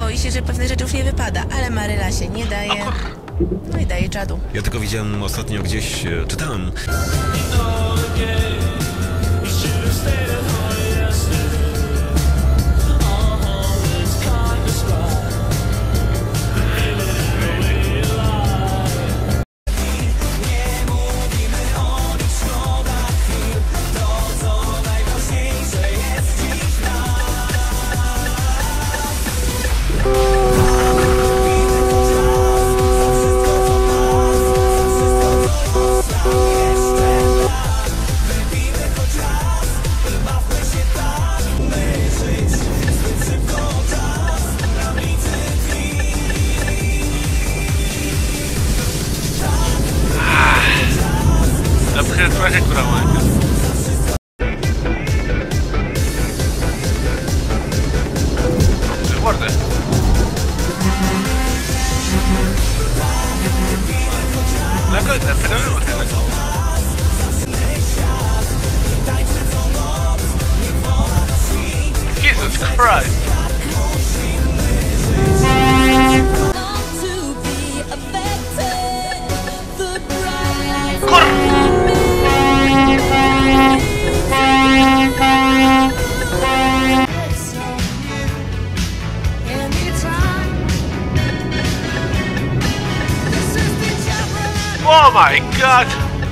boi się, że pewne rzeczy już nie wypada, ale Maryla się nie daje. No i daje czadu. Ja tylko widziałem ostatnio gdzieś, czytałem. Traje kurałę. Mordę. Jesus Christ. Oh my God!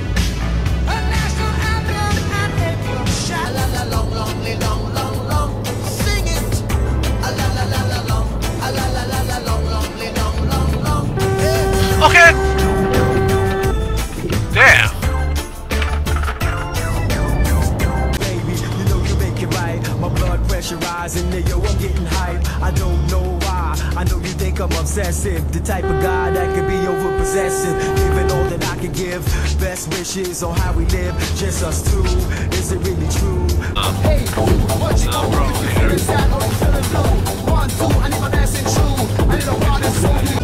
Okay. Damn. Baby, you know you make it right. My blood pressure rising, yo, I'm getting hype. I don't know why. I know you think I'm obsessive, the type of guy that could be over-possessive. Giving all that I can give, best wishes on how we live, just us two. Is it really true? Hey, what you gonna do? Is that all you feeling blue? 1, 2, I need my dancing true. I need a water soon.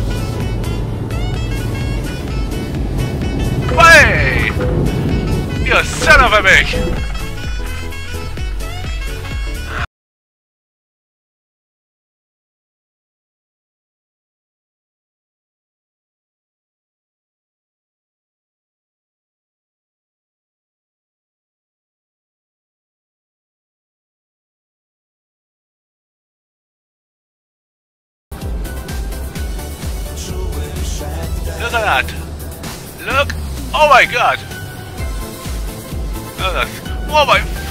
Hey! You son of a bitch! Look at that! Look! Oh my God! Oh, that's... Oh my